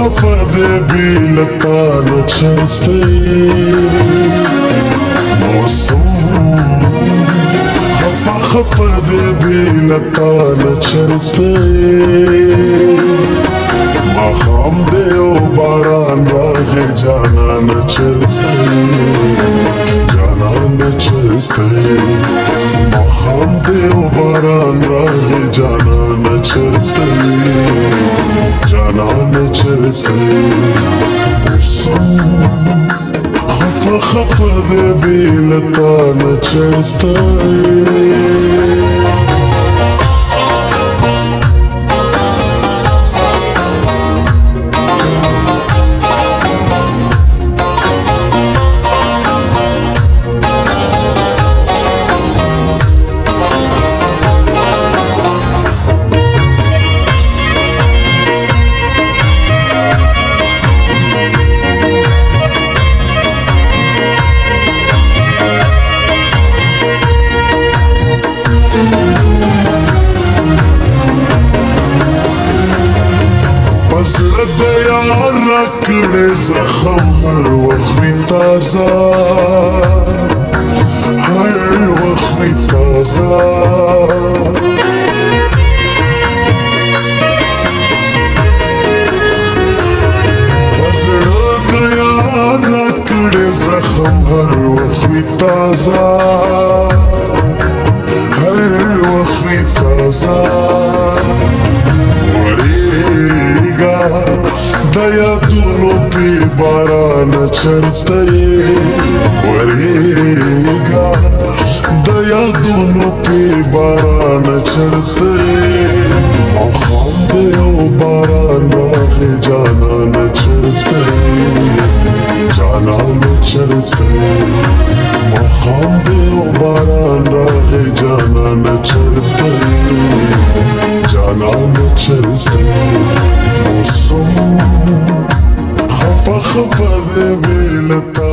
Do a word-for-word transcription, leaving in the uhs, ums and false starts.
خفا دے بیلتا نچرتے موسم خفا خفا دے بیلتا نچرتے ماخام دے او باران راگے جانا نچرتے جانا نچرتے ماخام دے او باران راگے جانا نچرتے جانا نچرتے موسم خفا خفا دے بیلتا نچرتے زړه یار راکړې زخم هر وخت وي تازه هر وخت وي تازه زړه یار راکړې زخم هر وخت وي تازه هر وخت وي تازه دا یادونو پی باران چرته ورېږه دا یادونو پی باران چرته ماښام دی او باران راغی جانان چرته جانان چرته ماښام دی او باران راغی جانان چرته جانان چرته موسم خفا خفا دے بیلتا